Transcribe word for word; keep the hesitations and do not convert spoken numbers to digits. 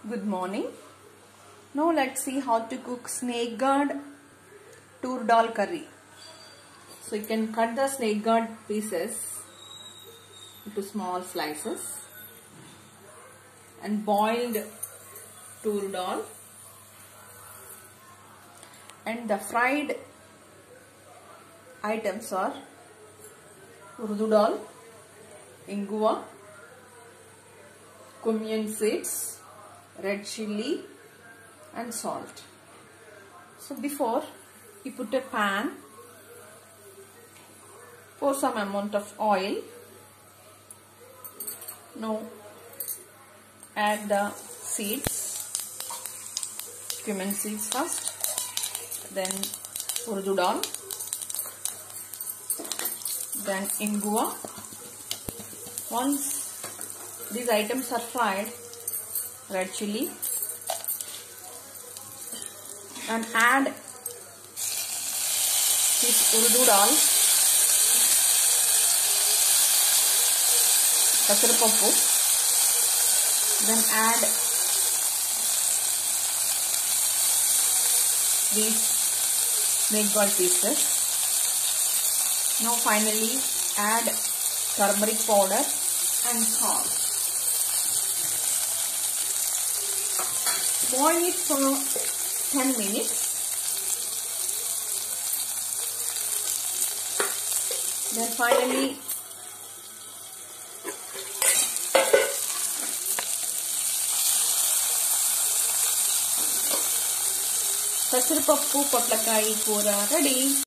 Good morning. Now let's see how to cook snake gourd tur dal curry. So you can cut the snake gourd pieces into small slices and boiled tur dal and the fried items are urdu dal, inguva, cumin seeds, red chilli and salt. So before you put a pan, pour some amount of oil. Now add the seeds, cumin seeds first, then urdu dal, then inguva. Once these items are fried, red chilli, and add this urdu dal, pasarapappu, then add these snake gourd pieces. Now finally add turmeric powder and salt. Boil it for ten minutes. Then finally pasarapappu potlakai kura ready.